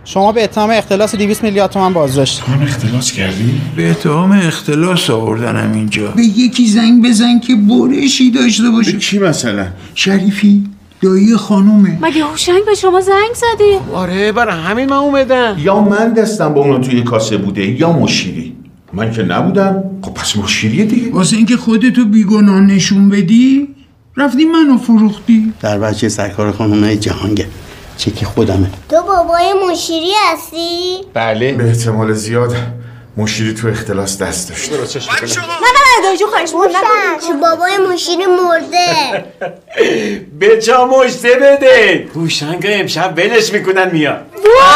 شما به اتهام اختلاس 200 میلیارد تومان بازداشت. من اختلاس کردی؟ به اتهام اختلاس آوردنم اینجا. به یکی زنگ بزن که برشی داشته باشه. به کی مثلا؟ شریفی دایی خانومه. مگه هوشنگ به شما زنگ زدی؟ آره برای همین من اومدم. یا من دستم با اونا توی کاسه بوده یا مشیری. من که نبودم. خب پس مشیریه دیگه. واسه اینکه خودتو بیگناه نشون بدی رفتی منو فروختی. در بچه سرکار خانومه جهانگه چکی خودمه. تو بابای مشیری هستی؟ بله. به احتمال زیاد مشیری تو اختلاس دست داشت. نه دایی جون خواهش می‌کنم بابای مشیری مرده. به جا مجده بده. هوشنگ امشب ولش میکنن میاد.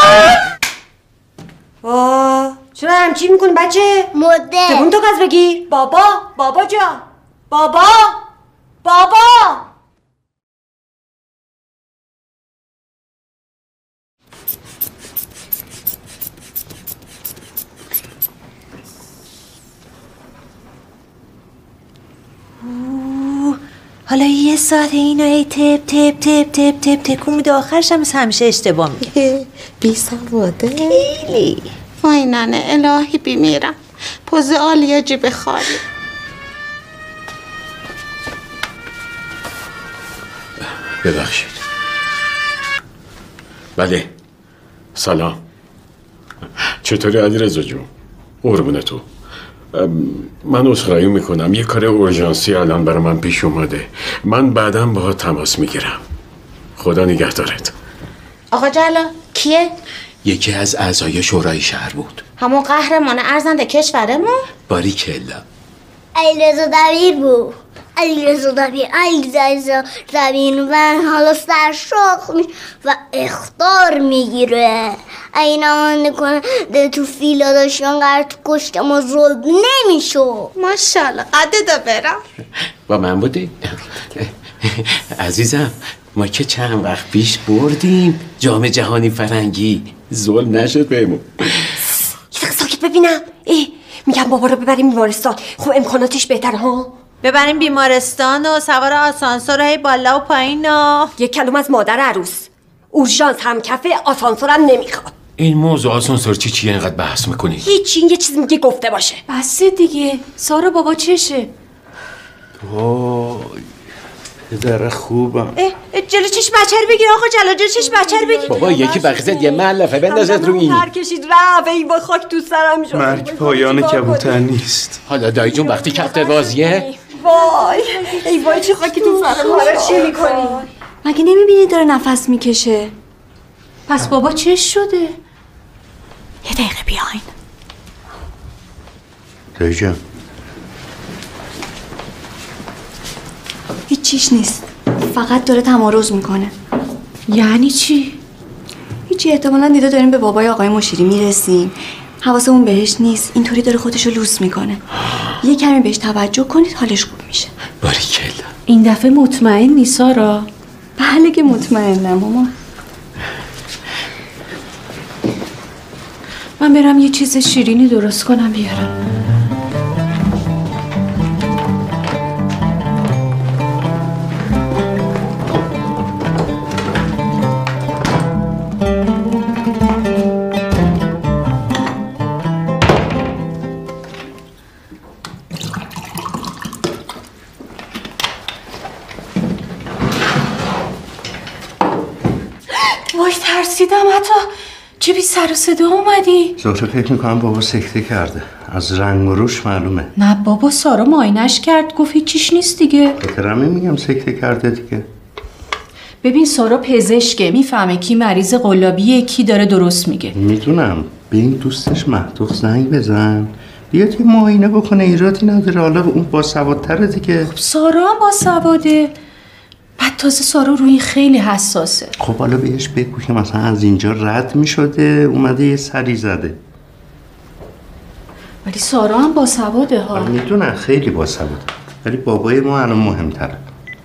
چرا همچین میکنی بچه؟ مرده. زبون تو گاز بگیر. بابا جان بابا حالا یه ساعت اینو ای تپ تکون میده آخرش هم همیشه اشتباه میگه. بی سواده خیلی. وای ننه الهی بیمیرم. پوز عالیه جیب خالی. ببخشید. بله سلام. چطوری علیرضا جون؟ قربون تو. من عذرخواهی میکنم یه کار اورژانسی الان برای من پیش اومده. من بعداً باهات تماس میگیرم. خدا نگهدارت. آقا جلا کیه؟ یکی از اعضای شورای شهر بود. همون قهرمان ارزنده کشورمون؟ باریکلا. علیرضا دبیر بود. علیرضا دبیر من حالا سرشاخ میشه و اخطار میگیره. اینا نکنه تو فیلا داشتن قرار تو کشت ما ظلم نمیشو. ماشاءالله قددا برم. با من بودی؟ عزیزم ما که چند وقت پیش بردیم جام جهانی فرنگی. ظلم نشد بهمون. یه دقیقه ساکت ببینم. میگم بابا رو ببریم بیمارستان. خب امکاناتش بهتره ها. ببریم بیمارستان و سوار آسانسور هی بالا و پایین و یک کلمه از مادر عروس. اورژانس هم کفه آسانسورم نمیخواد. این موضوع آسانسور چیه اینقدر بحث میکنی؟ هیچی یه چیز میگه گفته باشه. بس دیگه. سارا بابا چشه؟ وای پدر خوبم. جلو چش بچه رو بگیر آقا جلو جلو چش بچه رو بگیر. بابا یکی بخیزت یه ملفه بندازت رو این. هر کشید رفت ای با خاک تو سرم شد. مرگ پایان کبوتر نیست. حالا دایی جون وقتی کفت بازیه وای ای وای چه خاکی تو سرم. حالا چی میکنی؟ مگه نمیبینی داره نفس میکشه؟ پس بابا چش شده؟ یه دقیقه بیاین. دایی جان هیچ چیش نیست. فقط داره تمارض میکنه. یعنی چی؟ هیچی. احتمالاً دیده داریم به بابای آقای مشیری میرسیم. حواسمون بهش نیست. اینطوری داره خودشو لوس میکنه. یه کمی بهش توجه کنید حالش خوب میشه. باریکلا. این دفعه مطمئنی سارا؟ بله که مطمئنم مامان. من برم یه چیز شیرینی درست کنم بیارم. وای ترسیدم حتی. چه بی سر و صدا اومدی؟ زهره فکر میکنم بابا سکته کرده. از رنگ و روش معلومه. نه بابا سارا معاینش کرد گفت هیچیش نیست دیگه. بهترم میگم سکته کرده دیگه. ببین سارا پزشکه میفهمه کی مریض قلابیه کی داره درست میگه. میدونم. به این دوستش مهدوخ زنگ بزن بیاد یه معاینه بکنه. ایرادی نداره. حالا اون باسوادتره دیگه. خب سارا هم باسواده. بعد تازه سارا روی این خیلی حساسه. خب حالا بهش بگو که مثلا از اینجا رد میشده اومده یه سری زده. ولی سارا هم باسواده ها. میدونم خیلی باسواده ولی بابای ما الان مهمتره.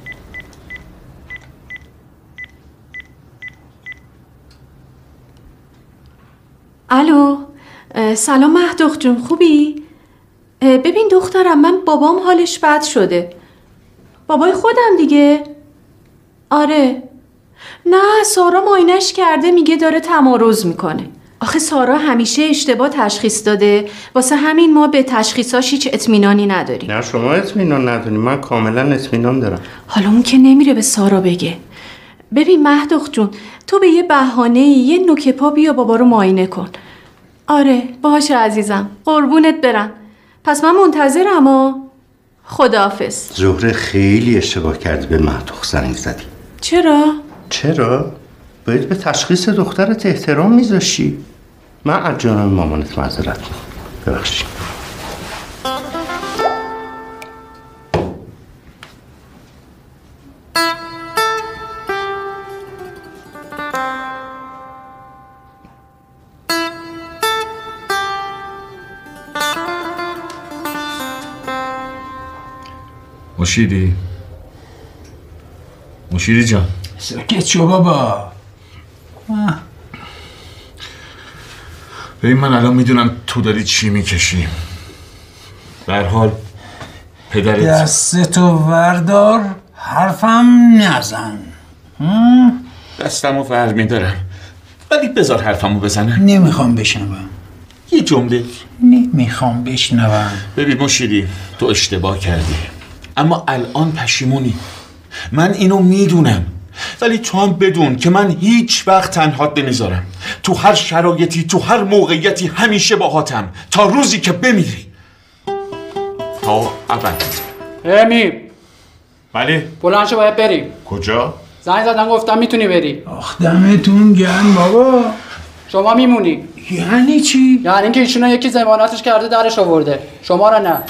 الو سلام مهدوخ جون خوبی؟ ببین دخترم من بابام حالش بد شده. بابای خودم دیگه. آره نه سارا معاینش کرده میگه داره تمارض میکنه. آخه سارا همیشه اشتباه تشخیص داده، واسه همین ما به تشخیصاش هیچ اطمینانی نداریم. نه شما اطمینان نداریم، من کاملا اطمینان دارم. حالا اون که نمیره به سارا بگه. ببین مهدوخ جون، تو به یه بهانه‌ای یه نوک پا بیا بابا رو معاینه کن. آره باشه عزیزم، قربونت برم. پس من منتظرم و خداحافظ. زهره خیلی اشتباه کردی به مهدوخ زنگ زدی. چرا؟ چرا؟ باید به تشخیص دخترت احترام میذاشی. من از جانم مامانت معذرت میخوام، ببخشید. مشیری جان سکت شو بابا. ببین من الان میدونم تو داری چی میکشی. به هر حال پدرت دستتو وردار، حرفم نزن. دستمو ور میدارم، ولی بذار حرفمو بزنم. نمیخوام بشنوم. یه جمله نمیخوام بشنوم. ببین مشیری، تو اشتباه کردی اما الان پشیمونی. من اینو میدونم، ولی تو هم بدون که من هیچ وقت تنهات نمیذارم. تو هر شرایطی، تو هر موقعیتی همیشه باهاتم تا روزی که بمیری، تا ابد. امیر بله بلند شو، باید بریم. کجا؟ زنگ زدم گفتم میتونی بری. آخ دمتون گرم بابا. شما میمونی. یعنی چی؟ یعنی اینکه ایشونو یکی ضمانتش کرده درش آورده، شما رو نه.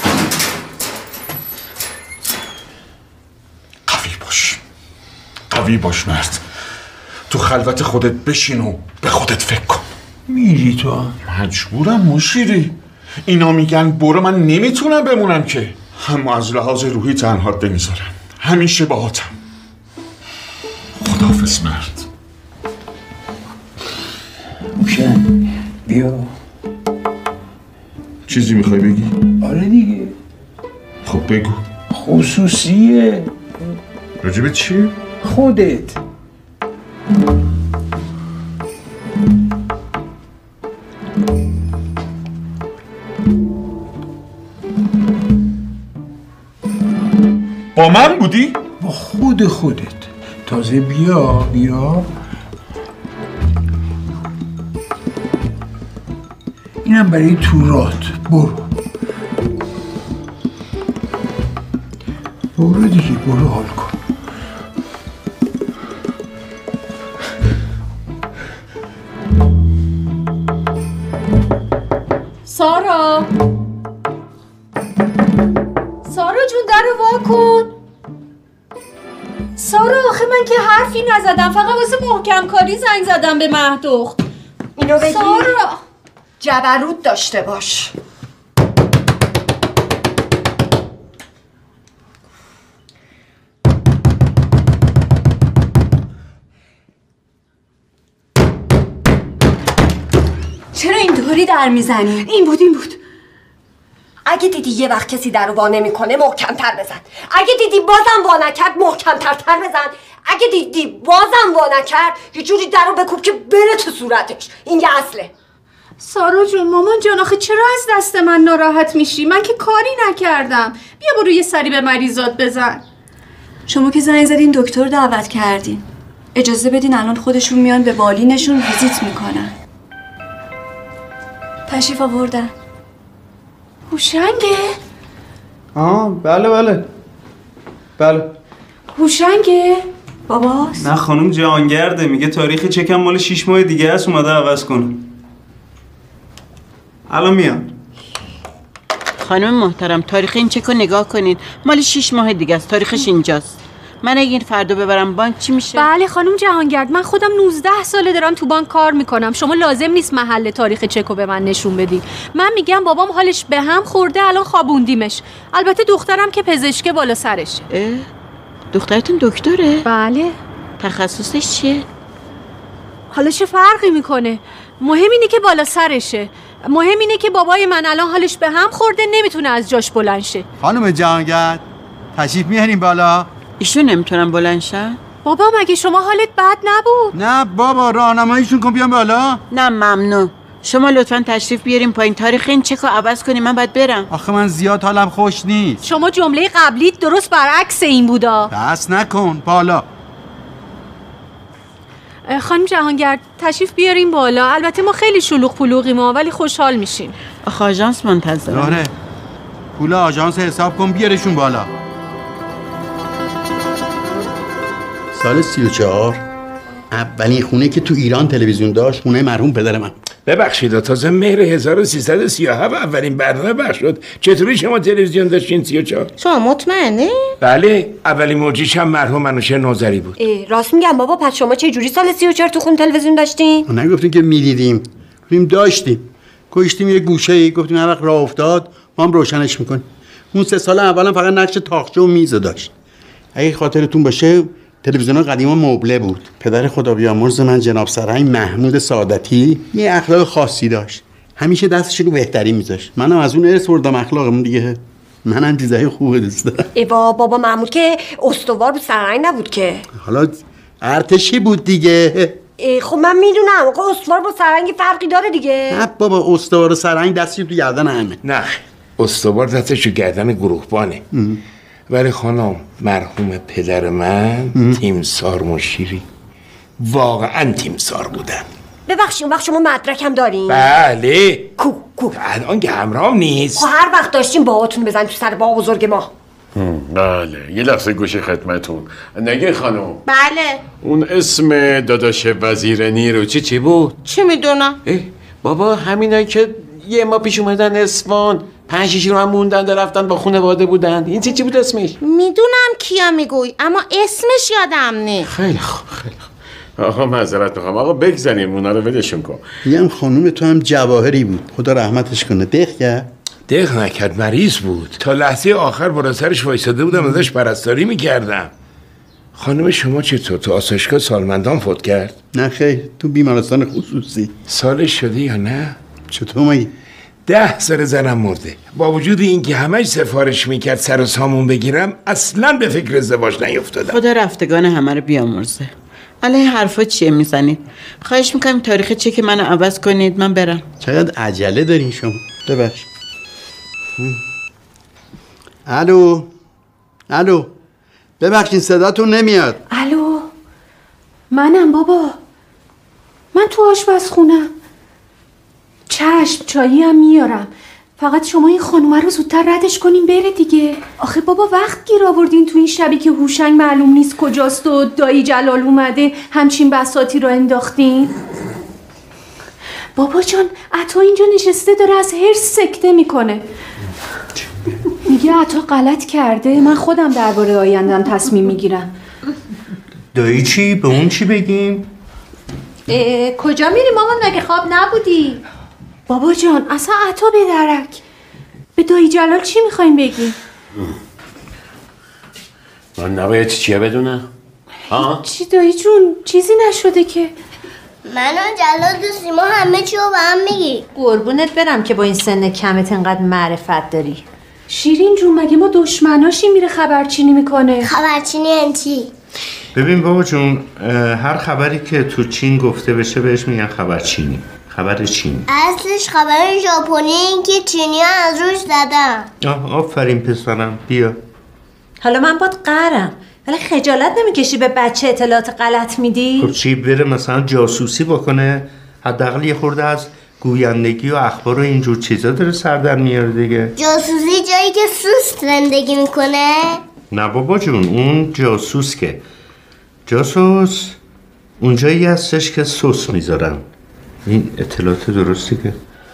قوی باش مرد. تو خلوت خودت بشین و به خودت فکر کن. میری تو؟ مجبورم مشیری. اینا میگن برو، من نمیتونم بمونم که. اما از لحاظ روحی تنهات نمیذارم، همیشه باهاتم. خداحافظ مرد. موشن بیا. چیزی میخوای بگی؟ آره دیگه. خب بگو. خصوصیه. راجب چیه؟ خودت. با من بودی؟ با خودت. تازه بیا. اینم برای تورات. برو دیگه، برو حال کن. سارا جون درو وا کن. سارا آخه من که حرفی نزدم، فقط واسه محکم کاری زنگ زدم به مهدوخ. اینو بگی؟ سارا جبروت داشته باش. چرا اینطوری در میزنی؟ این بود. اگه دیدی یه وقت کسی درو وا نمیکنه محکم‌تر بزن. اگه دیدی بازم وا نکرد محکم‌تر بزن. اگه دیدی بازم وا نکرد یه جوری درو بکوب که بره تو صورتش. این یه اصله. سارا جون، مامان جان، آخه چرا از دست من ناراحت میشی؟ من که کاری نکردم. بیا برو یه سری به مریضات بزن. شما که زنگ زدین دکتر دعوت کردین، اجازه بدین الان خودشون میان به بالینشون ویزیت میکنن. تشریف آوردن. هوشنگه؟ بله هوشنگه؟ باباست؟ نه خانم جهانگرده، میگه تاریخ چکم مال 6 ماه دیگه است، اومده عوض کنه. الان میان. خانم محترم، تاریخ این چک رو نگاه کنید، مال 6 ماه دیگه است، تاریخش اینجاست. من اگه این فردا ببرم بانک چی میشه؟ بله خانم جهانگرد، من خودم 19 ساله دارم تو بانک کار میکنم. شما لازم نیست محل تاریخ چکو به من نشون بدی. من میگم بابام حالش به هم خورده، الان خوابوندیمش. البته دخترم که پزشک بالا سرشه. دخترتون دکتره؟ بله. تخصصش چیه؟ حالا چه فرقی میکنه؟ مهم اینه که بالا سرشه. مهم اینه که بابای من الان حالش به هم خورده، نمیتونه از جاش بلند شه. خانم جهانگرد تشریف میارین بالا؟ ایشون نمیتونن بلند شن؟ بابا مگه شما حالت بد نبود؟ نه بابا، راهنماییشون کن بیام بالا. نه ممنون. شما لطفا تشریف بیاریم پایین. تاریخ این چکو عوض کنیم، من باید برم. آخه من زیاد حالم خوش نیست. شما جمله قبلیت درست برعکس این بودا. بس نکن، بالا. خانم جهانگرد تشریف بیاریم بالا. البته ما خیلی شلوغ پلوغیم ولی خوشحال میشیم. آخه آژانس منتظرم. آره، پول آژانس حساب کن بیارشون بالا. سال 34 اولین خونه که تو ایران تلویزیون داشت خونه مرحوم پدر من. ببخشید تازه مهر 1337 اولین برنامه پخش شد. چطوری شما تلویزیون داشتین 34؟ شما مطمئنه؟ بله، اولین موجیش هم مرحوم منوشه نوذری بود. راست میگم بابا. پس شما چه جوری سال 34 تو خون تلویزیون داشتین؟ نگفتیم که میدیدیم، گفتیم داشتیم. کشتیم یه گوشه‌ای، گفتیم هر وقت راه افتاد ما هم روشنش میکنیم. اون 3 سال اولم فقط نقش تاقچه و میز داشت. اگه خاطرتون باشه تلویزیون قدیما مبله بود. پدر خدا بیامرز من جناب سرهنگ محمود سعادتی یه اخلاق خاصی داشت. همیشه دستش رو بهترین میذاشت. منم از اون ارث بردم اخلاقم دیگه. منم چیزای خوبه دوست دارم. ایوا بابا محمود که استوار بود، سرهنگ نبود که. حالا ارتشی بود دیگه. خب من میدونم آقا استوار با سرهنگ فرقی داره دیگه. نه بابا، استوار و سرهنگ دستش تو گردن همه. نه، استوار دستش تو گردن گروهبانه. ولی خانم مرحوم پدر من تیمسار مشیری واقعا تیمسار بودن. ببخشید اون وقت شما مدرک هم دارین؟ بله. کو الان که همراهم نیست. خب هر وقت داشتیم باهاتون بزن تو سر با بزرگ ما. بله، یه لحظه گوش خدمتون. نگه خانم، بله. اون اسم داداش وزیر نیرو چی بود؟ چی میدونم؟ بابا همینایی که یه ما پیش اومدن اصفهان 5-6 رو هم موندن در رفتن با خانواده بودن. این چی بود اسمش؟ میدونم کیا میگوی اما اسمش یادم نیست. خیلی خوب. آقا معذرت میخوام، آقا بگذاریم اونا رو ولشون کن. میگم خانم تو هم جواهری بود، خدا رحمتش کنه. دق کرد؟ دق نکرد، مریض بود. تا لحظه آخر بالا سرش وایساده بودم ازش پرستاری میکردم. خانم شما چطور؟ تو آسایشگاه سالمندان فوت کرد؟ نه خیر، تو بیمارستان خصوصی. سالش شده یا نه؟ چطور مگه؟ 10 سال زنم مرده. با وجود اینکه همش سفارش میکرد سر و سامون بگیرم اصلا به فکر ازدواج نیفتادم. خدا رفتگان همه رو بیامرزه. الان این حرفا چیه میزنید؟ خواهش میکنم تاریخ چک منو عوض کنید من برم. چقدر عجله دارین شما؟ ببخش. الو ببخشید صداتون نمیاد. الو منم بابا، من تو آشپزخونم. چشم چایی هم میارم، فقط شما این خانومه رو زودتر ردش کنین بره دیگه. آخه بابا وقت گیر آوردین تو این شبی که هوشنگ معلوم نیست کجاست و دایی جلال اومده همچین بساطی رو انداختین. بابا جان عطا اینجا نشسته داره از حرص سکته میکنه. میگه عطا غلط کرده، من خودم درباره آیندم تصمیم میگیرم. دایی چی؟ به اون چی بگیم؟ کجا میری مامان؟ مگه خواب نبودی؟ بابا جان اصلا عطا به درک. به دایی جلال چی میخوایم بگیم؟ من نباید چیه بدونم؟ چی دایی جون؟ چیزی نشده که. من و جلال و سیما همه چی رو به هم میگی. قربونت برم که با این سن کمت انقدر معرفت داری. شیرین جون مگه ما دشمناشی میره خبرچینی میکنه؟ خبرچینی این چی؟ ببین بابا جون، هر خبری که تو چین گفته بشه بهش میگن خبرچینی. خبر چینی اصلش خبر ژاپنی این که چینی ها از روش زدن. آفرین پسرم، بیا. حالا من باد قهرم ولی خجالت نمیکشی به بچه اطلاعات غلط میدی؟ خب چی بره مثلا جاسوسی بکنه؟ حداقل یه خورده از گویندگی و اخبار و اینجور چیزا داره سر در میاره دیگه. جاسوسی جایی که سوس زندگی میکنه؟ نه بابا جون، اون جاسوس که جاسوس اونجایی هستش که سس میذارن. این اطلاعات درستی که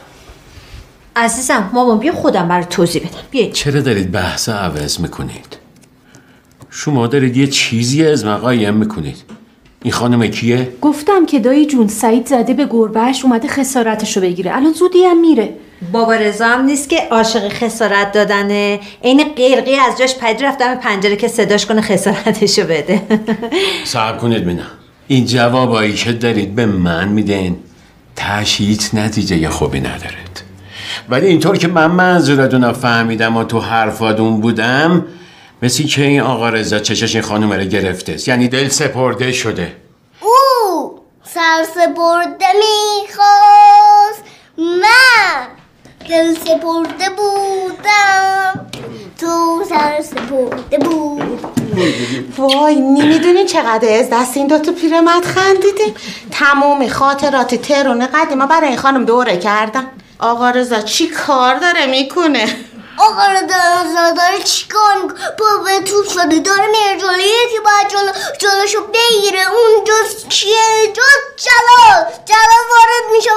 عزیزم مامان بیا خودم برای توضیح بدم. بیا. چرا دارید بحث عوض میکنید؟ شما دارید یه چیزی از قایم میکنید. این خانم کیه؟ گفتم که دایی جون سعید زده به گربهش اومده خسارتشو بگیره. الان زودی هم میره. بابا رضا هم نیست که عاشق خسارت دادنه. این قیرقی از جاش پدر رفتم به پنجره که صداش کنه خسارتشو بده. صبر کنید ببینم. این جوابایی که دارید به من میدین هیچ نتیجه خوبی ندارد. ولی اینطور که من منظورتون رو فهمیدم و تو حرفاتون بودم، مثل که این آقا رضا چشش این خانم رو گرفته، یعنی دل سپرده شده. او سرسپرده میخواست، من دل سپرده بودم، تو سرسپرده بود. وای نمیدونی چقدر از دست این دوتا پیرمرد خندیدیم. تمام خاطرات ترون قدیما برای این خانم دوره کردن. آقا رضا چی کار داره میکنه؟ آقا رضا داره چی کار میکنه؟ بابا تو شده داره میره جلو، یکی باید جلوشو بگیره. اون جز کیه؟ جز جلال وارد میشه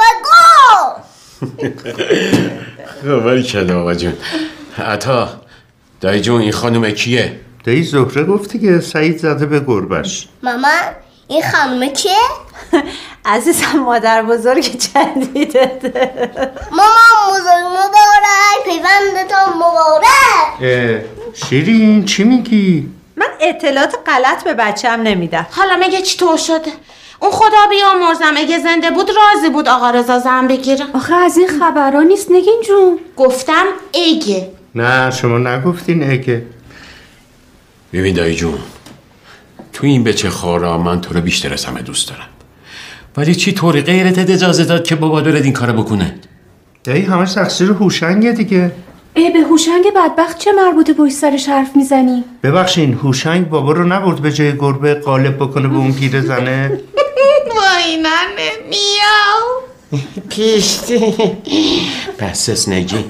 و گو. ولی کله آقا جون. عطا دایی جون این خانم کیه؟ دایی زهره گفتی که سعید زده به گربش. مامان این خانمه کیه؟ عزیزم مادر بزرگ جدیدت. مامان بزرگ مبارک، پیوندتان مبارک. شیرین چی میگی؟ من اطلاعات غلط به بچه‌م نمیدم. حالا مگه چطور شده؟ اون خدا بیامرزم اگه زنده بود راضی بود آقا رضا زن بگیره. آخه از این خبرها نیست نگین جون. گفتم اگه. نه شما نگفتین اگه. ببین دایی جون، تو این بچه خارا من تو رو بیشتر از همه دوست دارم، ولی چی طوری غیرت اجازه داد که بابا دارد این کارو بکنه؟ دایی همه تقصیر هوشنگه دیگه. به هوشنگ بدبخت چه مربوطه پشت سرش حرف میزنی؟ ببخشین هوشنگ بابا رو نبرد به جای گربه قالب بکنه به اون پیر زنه؟ وای ننه میاو پیشتی پسس نگی.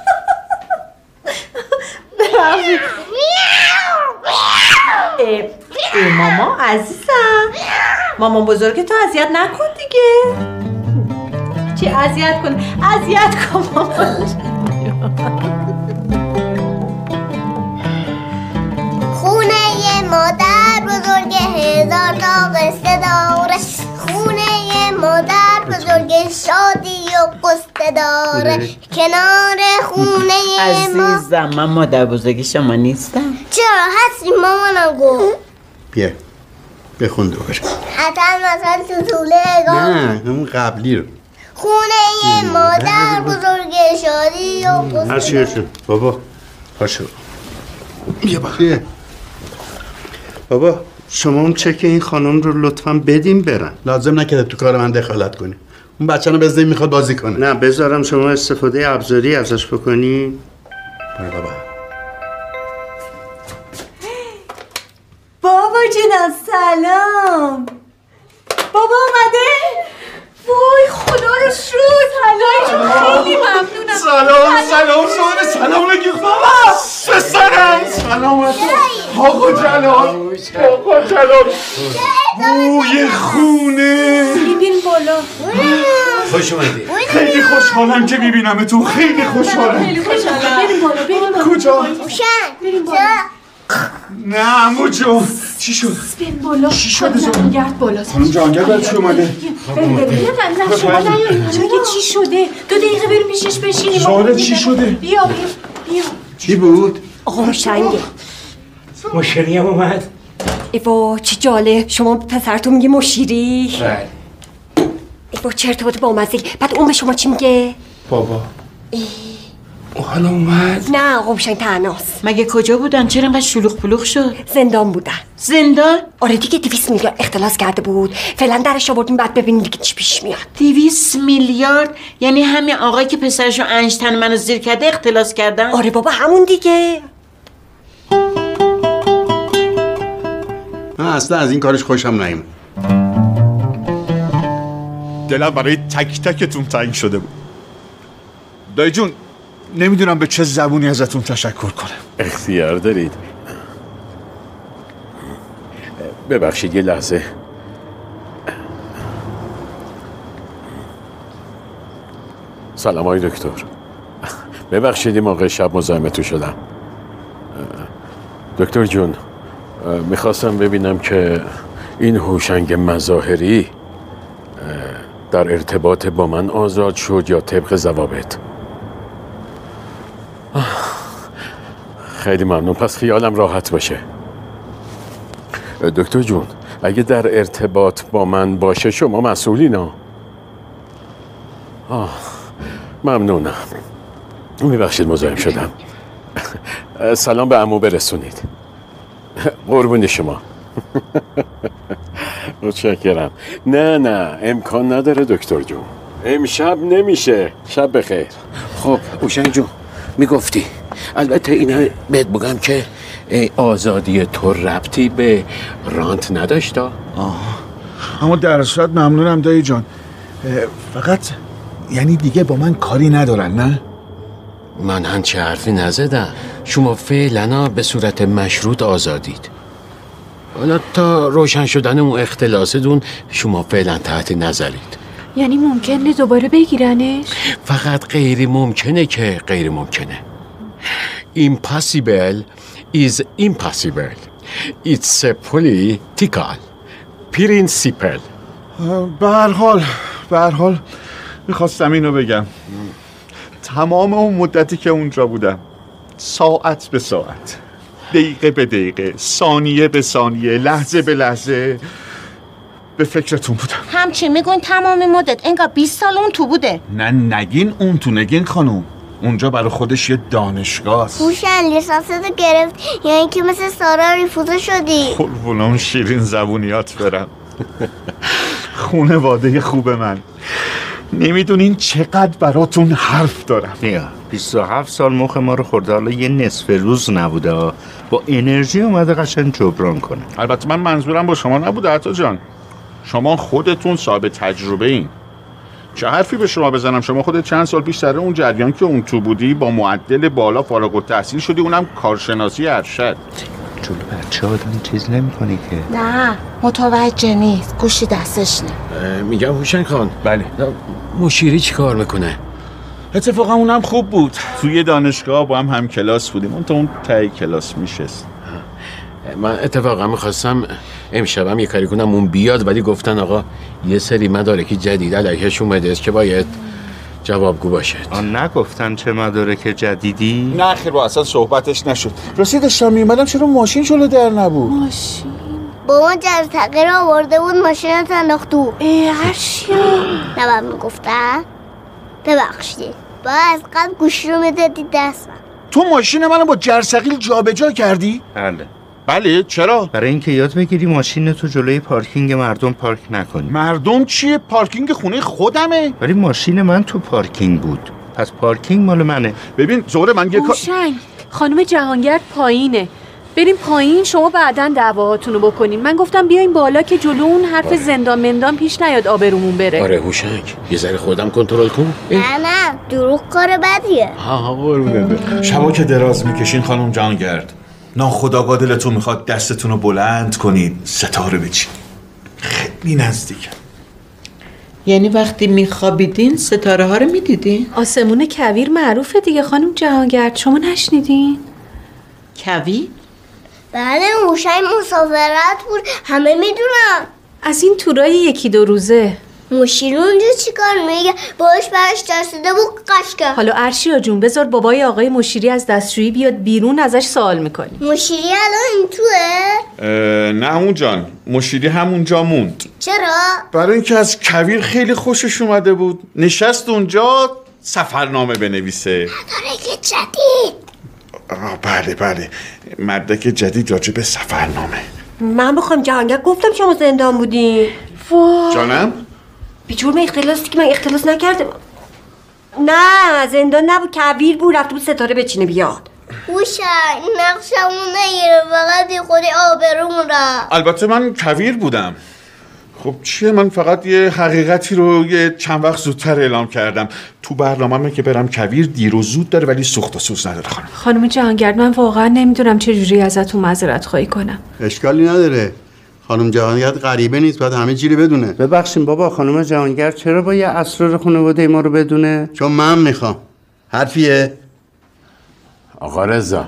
ماما عزیزم، مامان بزرگ تو اذیت نکن دیگه. چی اذیت کن؟ اذیت کن مامان. خونه مادر بزرگ هزار تا قصه داره، خونه مادر بزرگ شادی و قصه داره، کنار خونه عزیزم من مادر بزرگ شما نیستم. چرا هستی مامانم گفت. بیا بخون دوباره. حتما مثلا تو طوله نه همون قبلی رو. خونه مادر بزرگ شادی و قصه هر چی هرشون بابا پاشو. بیا با بابا شما اون چک این خانم رو لطفاً بدیم برن. لازم نکرده تو کار من دخالت کنی. اون بچه رو بذاریم میخواد بازی کنه. نه بذارم شما استفاده ابزاری ازش بکنی. بابا بابا جونم سلام. بابا اومده؟ وای خدا رو شد. خیلی ممنونم. سلام سلام نگی بابا. پسرم سلامت. آقا جلال بوی خونه. ببین بالا. خوش اومدی. خیلی خوشحالم که میبینمتون. خیلی خوشحالم. بریم بالا. کجا؟ بریم بالا. نه عمو جون چی شد؟ بریم بالا. چی شده جهانگرد بالا. خانم جهانگرد برای چی اومده؟ نه شما نیایید. چی شده؟ 2 دقیقه بریم پیشش بشینیم. زاره چی شده؟ بیا. چی بود؟ آقا هوشنگه. مشیری هم اومد. ایوا چی جالب، شما پسرتون میگه مشیری؟ بله. ایوا چه ارتباط با مزدگی. بعد اون به شما چی میگه؟ بابا حالا اومد؟ نه آقا هوشنگ تنهاست. مگه کجا بودن؟ چرا انقدر شلوغ پلوغ شد؟ زندان بودن. زندان؟ آره دیگه 200 میلیارد اختلاس کرده بود. فعلا درش آوردیم بعد ببینیم دیگه چی پیش میاد. 200 میلیارد؟ یعنی همین آقایی که پسرشو انشتن منو زیر کرده اختلاس کردن؟ آره بابا همون دیگه. من اصلا از این کارش خوشم نیومد. دلم برای تک تکتون تنگ شده بود. دایی جون نمیدونم به چه زبونی ازتون تشکر کنم. اختیار دارید. ببخشید یه لحظه. سلام های دکتر. ببخشید این موقع شب مزاحمتون شدم. دکتر جون میخواستم ببینم که این هوشنگ مظاهری در ارتباط با من آزاد شد یا طبق ضوابط. خیلی ممنون، پس خیالم راحت باشه. دکتر جون اگه در ارتباط با من باشه شما مسئولین ها؟ ممنونم. میبخشید مزاحم شدم. سلام به عمو برسونید. قربون شما. متشکرم. نه امکان نداره دکتر جون، امشب نمیشه. شب بخیر. خب اوشنگ جون میگفتی، البته اینا بهت بگم که آزادی تو ربطی به رانت نداشت. اما در صورت ممنونم دایی جان. فقط یعنی دیگه با من کاری ندارن نه؟ من هنچه حرفی نزدم. شما فعلا به صورت مشروط آزادید. حالا تا روشن شدن اون اختلاستون شما فعلا تحت نظرید. یعنی ممکنه دوباره بگیرنش؟ فقط غیر ممکنه که غیر ممکنه. Impossible is impossible. It's a political principle. به هر حال میخواستم اینو بگم. تمام اون مدتی که اونجا بودم، ساعت به ساعت، دقیقه به دقیقه، ثانیه به ثانیه، لحظه به لحظه به فکرتون بودم. همچی میگون تمام مدت انگار 20 سال اون تو بوده. نه نگین اون تو، نگین خانوم. اونجا برای خودش یه دانشگاه است. هوشنگ لیسانستو گرفت یعنی که مثل سارا ریفوزه شدی؟ قربون شیرین زبونیات برم. خونواده خوب من، نمیدونین چقدر براتون حرف دارم. 27 سال مخ ما رو خورده، حالا یه نصف روز نبوده، با انرژی اومده قشنگ جبران کنه. البته من منظورم با شما نبوده عطا جان، شما خودتون صاحب تجربه این. چه حرفی به شما بزنم؟ شما خودت چند سال پیش سر اون جریان که اون تو بودی با معدل بالا فارغ التحصیل شدی، اونم کارشناسی ارشد. جلو بچه آدم چیز نمی‌کنی که. نه متوجه نیست، گوشی دستش نه. میگم هوشنگ خان. بله. مشیری چی کار میکنه؟ اتفاقا اونم خوب بود، توی دانشگاه با هم کلاس بودیم، اون تا اون تای کلاس میشست. من اتفاقا میخواستم امشبم یه کاری کنم اون بیاد، ولی گفتن آقا یه سری مدارک جدید علیهش اومده است که باید جوابگو باشه. نگفتن چه مدارک جدیدی؟ نه خیر، با اصلا صحبتش نشد. راستی داشتم میمدم چرا ماشین جلو در نبود؟ ماشین بابا جر تغییر آورده بود، ماشین انداخت تو. ارشیا نباید میگفتن؟ ببخشید باید از قبل گوشی رو میدادی دست من. تو ماشین منو با جرثقیل جابجا کردی؟ بله چرا؟ برای اینکه یاد بگیری ماشین تو جلوی پارکینگ مردم پارک نکنی. مردم چیه؟ پارکینگ خونه خودمه. ولی ماشین من تو پارکینگ بود، پس پارکینگ مال منه. ببین زهره، من یه هوشنگ خانم جهانگرد پایینه، بریم پایین شما بعداً دعواهاتونو بکنین. من گفتم بیاین بالا که جلو اون حرف زندان مندان پیش نیاد، آبرومون بره. آره هوشنگ یه ذره خودم کنترل کن. نه دروغ کار بدیه. شما که دراز میکشین خانم جهانگرد، ناخودآگاه دلتون میخواد دستتون رو بلند کنید ستاره بچین. خیلی نزدیکه. یعنی وقتی میخوابیدین ستاره ها رو میدیدین؟ آسمون کویر معروفه دیگه خانم جهانگرد، شما نشنیدین؟ کویر؟ بله هوشنگ مسافرت بود، همه میدونم. از این تورای یکی دو روزه. مشیری اونجا چیکار میگه؟ باش برش ترسیده بود قشکه. حالا ارشیا جون بذار بابای آقای مشیری از دستشویی بیاد بیرون، ازش سوال میکنی. مشیری الان این توه؟ نه همون جان، مشیری همونجا موند. چرا؟ برای اینکه از کویر خیلی خوشش اومده بود، نشست اونجا سفرنامه بنویسه. مدارک جدید. بله مدرک جدید راجع به سفرنامه. من بخوام جهانگرد گفتم شما زندان بودین. جانم؟ به جرم اختلاسی که من اختلاس نکردم. نه زندان نبود، کویر بود، رفته بود ستاره بچینه بیاد. هوشنگ نقشمون نگیره، فقط یه خودی آبرومون را. البته من کویر بودم. خب چیه، من فقط یه حقیقتی رو یه چند وقت زودتر اعلام کردم. تو برنامه‌مه که برم کویر دیر و زود داره، ولی سوخت و سوز نداره خانم جهانگرد من واقعا نمیدونم چه جوری ازتون معذرت خواهی کنم. اشکالی نداره، خانم جهانگرد غریبه نیست، باید همه چی رو بدونه. ببخشید بابا، خانم جهانگرد چرا با یه اسرار خانواده ما رو بدونه؟ چون من میخوام. حرفیه؟ آقا رضا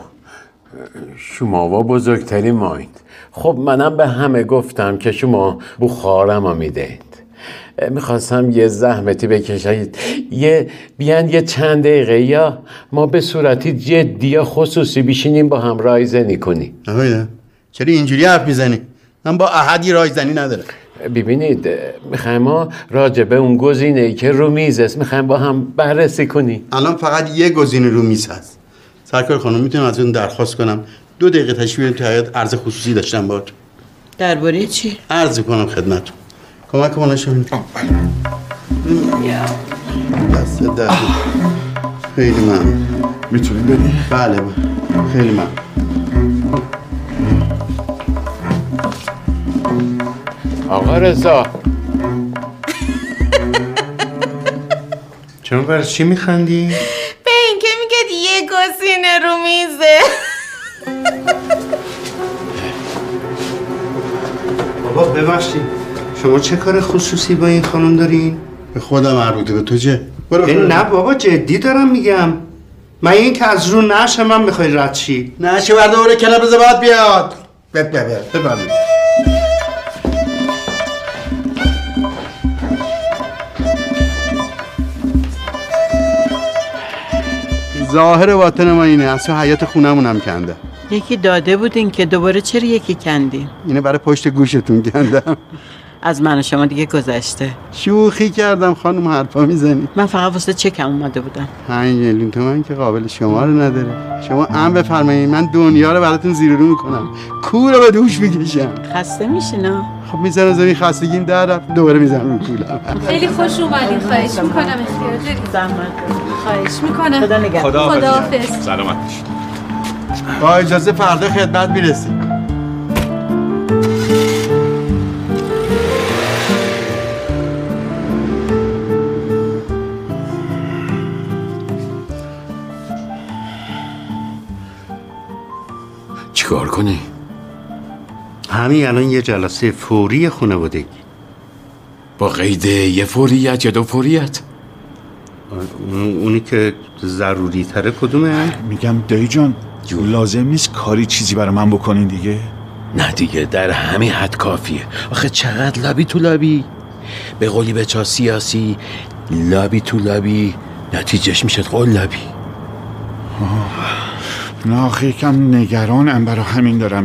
شما و بزرگترین مایید. خب منم به همه گفتم که شما بخارم رو میدهید. میخواستم یه زحمتی بکشید، بیان یه چند دقیقه یا ما به صورتی جدی یا خصوصی بشینیم با هم رایزنی کنیم. نمیدونم چرا اینجوری حرف میزنی؟ من با احدی رایزنی ندارم. ببینید میخوایم ما راجع به اون گزینه‌ای که رو میز است میخوایم با هم بررسی کنیم. الان فقط یه گزینه رو میز هست. سرکار خانم میتونم از اون درخواست کنم 2 دقیقه تشریف بیاریم تو حیاط، عرض خصوصی داشتم باهات. درباره چی؟ عرض کنم خدمتتون. کمک کنم شما. دست در. خیلی ممنون. میتونیم بریم؟ بله خیلی ممنون. آقا رضا چون برای چی میخندی؟ به این که میگه یه گزینه رو میزه. بابا ببخشید شما چه کار خصوصی با این خانم دارین؟ به خودم مربوطه، به تو چه؟ نه بابا جدی دارم میگم. من این که از رو نشه من میخوای رد چی؟ نشه برده اوره کنار بذار باید بیاد. ببرمید. ظاهر باطن ما اینه، اصلا حیات خونمون هم کنده. یکی داده بودین که دوباره چرا یکی کندین؟ اینه برای پشت گوشتون کندم. از من و شما دیگه گذشته. شوخی کردم خانم، حرفا میزنی. من فقط واسه چکم اومده بودم. 5 میلیون تومان که قابل شمار نداره. شما بفرمایید، من دنیا رو براتون زیر رو میکنم، کور رو به دوش میکشم. خسته میشین؟ خب میزنم زمین، خستگیم در رفت، دوباره میزنم رو کولم. خیلی خوش اومدین، خواهش میکنم اختیار دارید. زحمت خواهش میکنم. خدا نگهدار. خداحافظ. سلامت باشید. با اجازه فردا خدمت میرسیم. چیکار کنی؟ همین الان یه جلسه فوری خانوادگی. با قید یه فوریت یا 2 فوریت؟ اونی که ضروری تره کدومه؟ میگم دایی جان لازم نیست کاری چیزی برای من بکنین دیگه. نه دیگه در همین حد کافیه. آخه چقدر لابی تو لابی، به قولی بچه سیاسی لابی تو لابی، نتیجهش میشه قلابی. نه آخه یکم نگرانم، برای همین دارم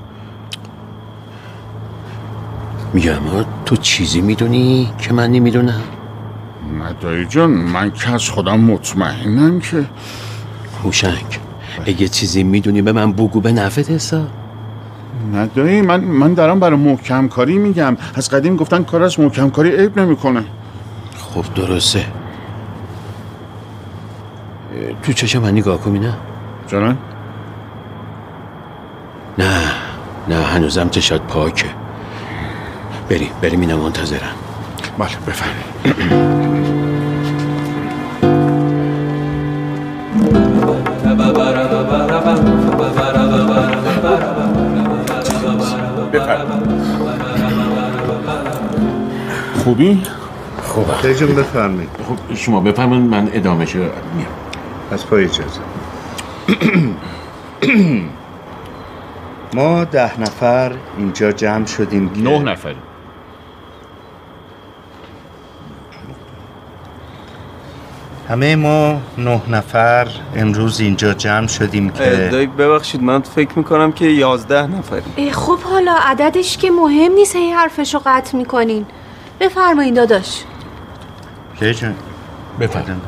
میگم تو چیزی میدونی که من نمیدونم؟ نه دایی جان، من که از خودم مطمئنم که هوشنگ اگه چیزی میدونی به من بگو، به نفعت حساب. نه دایی، من دارم برای محکم کاری میگم. از قدیم گفتن کار از محکم کاری عیب نمیکنه. خب درسته. تو چشم من نگاه کنی. نه جانم؟ نه هنوزم چشات پاکه. بریم اینم منتظرم. بله بفرمایید. خوبی؟ خوبه. خیلیجون بفرمایید. خب شما بفرمایید، من ادامهشو میام. از پای اجازه. ما 10 نفر اینجا جمع شدیم که 9 نفر. همه ما 9 نفر امروز اینجا جمع شدیم که دایی ببخشید، من فکر میکنم که 11 نفریم. خب حالا عددش که مهم نیست، هی حرفشو قطع میکنین. بفرمایین داداش. که جون بفرمایید.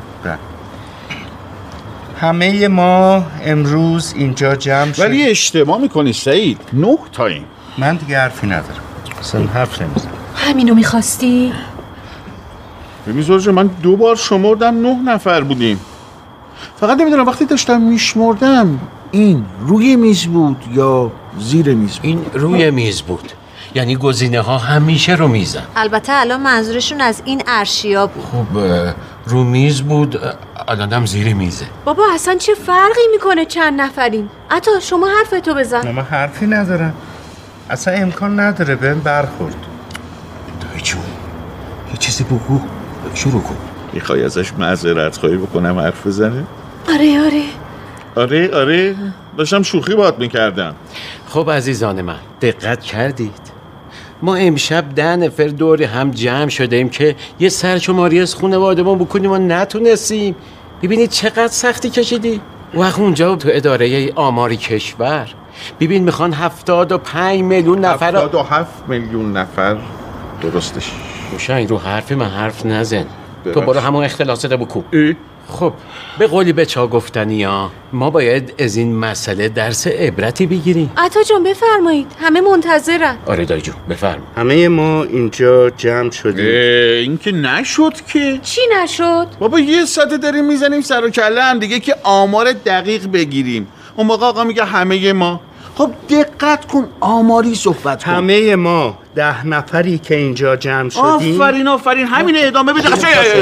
همه ما امروز اینجا جمع شدیم. ولی اشتباه میکنی سعید، 9 تاییم. من دیگه حرفی ندارم، اصلا حرف نمیزنم. همینو میخواستی؟ ببین زوجه، من 2 بار شمردم 9 نفر بودیم. فقط نمیدونم وقتی داشتم میشمردم این روی میز بود یا زیر میز بود؟ این روی میز بود، یعنی گزینه ها همیشه رو میزن. البته الان منظورشون از این ارشیا بود. خب رو میز بود، الانم زیر میزه. بابا اصلا چه فرقی میکنه چند نفریم؟ عطا شما حرفتو بزن. من حرفی ندارم، اصلا امکان نداره بهم برخورد. دایی جون یه چیزی بگو، شروع کن. میخوای ازش معذرت خواهی بکنم حرف بزنه؟ آره داشتم شوخی باهات میکردم. خب عزیزان من، دقت کردید؟ ما امشب 10 نفر دور هم جمع شدیم که یه سرشماری از خانواده‌مون بکنیم و نتونستیم. ببینید چقدر سختی کشیدی. وقت اونجا تو اداره آماری کشور ببین میخوان 75 میلیون نفر 77 میلیون نفر درستش. هوشنگ رو حرف من حرف نزن. تو برو همون اختلاسات بکن. خب به قولی به چا گفتنی ها، ما باید از این مسئله درس عبرتی بگیریم. عطا جان بفرمایید، همه منتظرن. آره دایی جون بفرما. همه ما اینجا جمع شدیم. این که نشد که. چی نشد؟ بابا یه ساعته داریم میزنیم سر و کله هم دیگه که آمار دقیق بگیریم. اون موقع آقا میگه همه ما. خب دقت کن، آماری صحبت کن. همه ما 10 نفری که اینجا جمع شدیم. آفرین همینه، ادامه بده.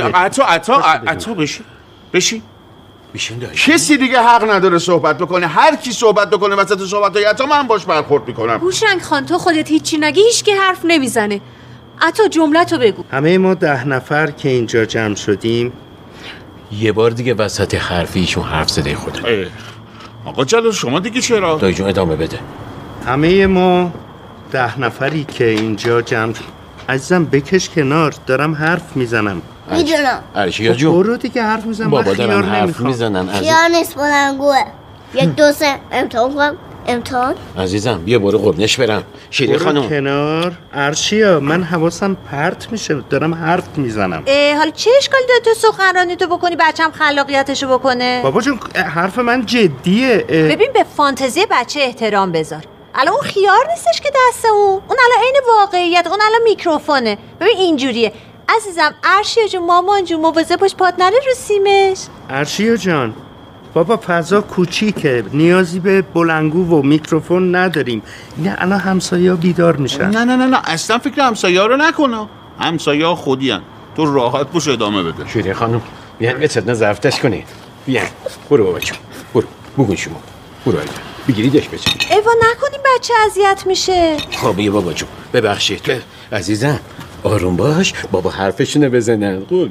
عطا بشین کسی دیگه حق نداره صحبت بکنه. هر کی صحبت بکنه وسط صحبتای عطا من باش برخورد میکنم. هوشنگ خان تو خودت هیچی نگی هیچ کی حرف نمیزنه. عطا جمله‌تو بگو. همه ما 10 نفر که اینجا جمع شدیم. یه بار دیگه وسط حرفیشون حرف زده خودم. آقا جلال شما دیگه چرا؟ دایی جون ادامه بده. همه ما 10 نفری که اینجا جمع شدیم. عزیزم بکش کنار، دارم حرف میزنم. میدونم. عرشیا جون برو دیگه حرف میزنم. بابا دارن حرف میزنن. خیار نیست بلنگوه. 1 2 3 امتحان کنم. امتحان عزیزم بیا برو قربونش برم. شیرین خانم کنار. عرشیا من حواسم پرت میشه، دارم حرف میزنم. حالا چه اشکالی داره تو سخنرانی تو بکنی بچه‌م خلاقیتشو بکنه؟ بابا جون حرف من جدیه. ببین به فانتزی بچه احترام بذار. الان اون خیار نیستش که دست اون الان عین واقعیت، اون الان میکروفونه. ببین اینجوریه عزیزم. عرشیا جون مامان جون مواظب باش پات نره رو سیمش. عرشیا جان بابا فضا کوچیکه، نیازی به بلنگو و میکروفون نداریم. نه الان همسایه‌ها بیدار میشن. نه اصلا فکر همسایه‌ها رو نکنه. همسایه‌ها خودیان. تو راحت باش ادامه بده. شیرین خانم بیان بچتنا ظرفتش کنید. بیان برو بابا جون برو بگون شما. برو بگیریدش بچین. ایوا نکنیم بچه اذیت میشه. خب یه بابا جون ببخشید. عزیزم آروم باش، بابا حرفشونه بزنن. قول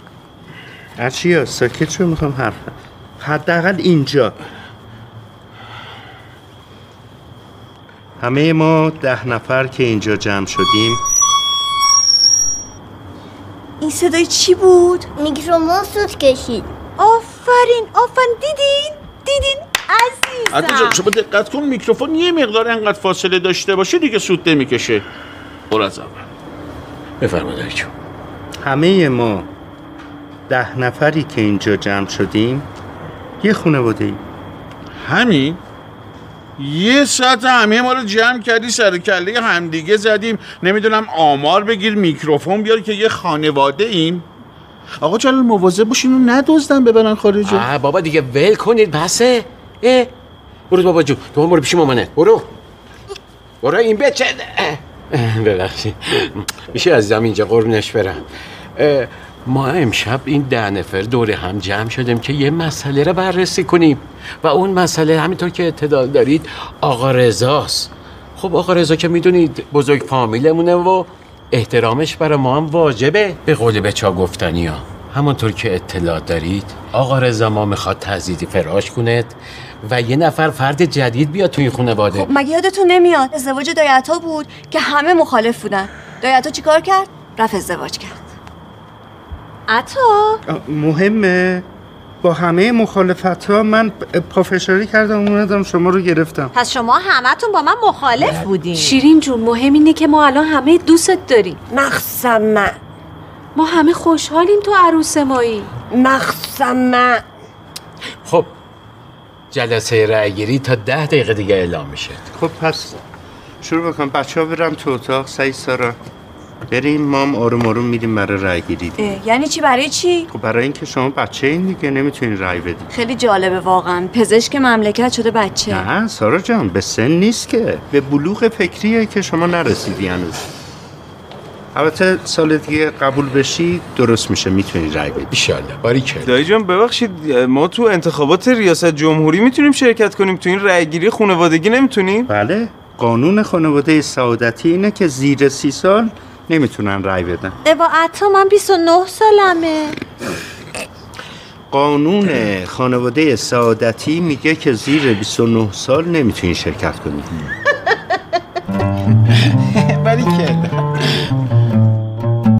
عرشیا ساکت شو، میخوام حرف حداقل اینجا. همه ما 10 نفر که اینجا جمع شدیم. این صدای چی بود؟ میکروفون سود کشید. آفرین دیدین عزیزم. عطا شما دقت کن، میکروفون یه مقدار انقدر فاصله داشته باشه دیگه سود نمیکشه. برو از اول بفرمایید. همه ما 10 نفری که اینجا جمع شدیم یه خانواده ایم. همین؟ یه ساعت همه ما رو جمع کردی سر کله همدیگه زدیم، نمیدونم آمار بگیر میکروفون بیار که یه خانواده ایم. آقا جلال مواظب باش اینو ندزدن ببرن خارج. بابا دیگه ول کنید بسه. برو بابا جون تو برو پیش مامانه. برو این بچه. ببخشید میشه عزیزم اینجا قربونش برم. ما امشب این 10 نفر دور هم جمع شدیم که یه مسئله رو بررسی کنیم و اون مسئله همینطور که اطلاع دارید آقا رضاست. خب آقا رضا که میدونید بزرگ فامیلمونه و احترامش برای ما هم واجبه. به قول بچا گفتنی ها همونطور که اطلاع دارید آقا رضا ما میخواد تزییدی فراش کند و یه نفر فرد جدید بیاد توی خانواده. خب مگه یادتون نمیاد ازدواج دایی عطا بود که همه مخالف بودن؟ دایی عطا چیکار کرد؟ رفت ازدواج کرد. عطا مهمه با همه مخالفت‌ها من پافشاری کردم اومدم شما رو گرفتم. پس شما همتون با من مخالف بودین. شیرین جون مهم اینه که ما الان همه دوستت داریم. مخصوصا من. ما همه خوشحالیم تو عروس مایی. مخصوصا من. خب جلسه رأیگیری تا 10 دقیقه دیگه اعلام میشه. خب پس شروع بکن. بچه‌ها برم تو اتاق. سعید سارا بریم، ما هم آروم آروم میریم برای رای گیری. یعنی چی؟ برای چی؟ خب برای اینکه شما بچه این دیگه نمیتونین رای بدید. خیلی جالبه واقعا. پزشک مملکت شده بچه. نه سارا جان به سن نیست که، به بلوغ فکریه که شما نرسیدی هنوز. البته سال دیگه قبول بشی درست میشه، میتونی رای بدی. ان شاءالله. باریکلا. دایی جان ببخشید ما تو انتخابات ریاست جمهوری میتونیم شرکت کنیم، تو این رای گیری خانوادگی نمیتونیم؟ بله قانون خانواده سعادتی اینه که زیر 30 سال نمیتونن رای بدن. ایوا عطا من 29 سالمه. قانون خانواده سعادتی میگه که زیر 29 سال نمیتونین شرکت کنید.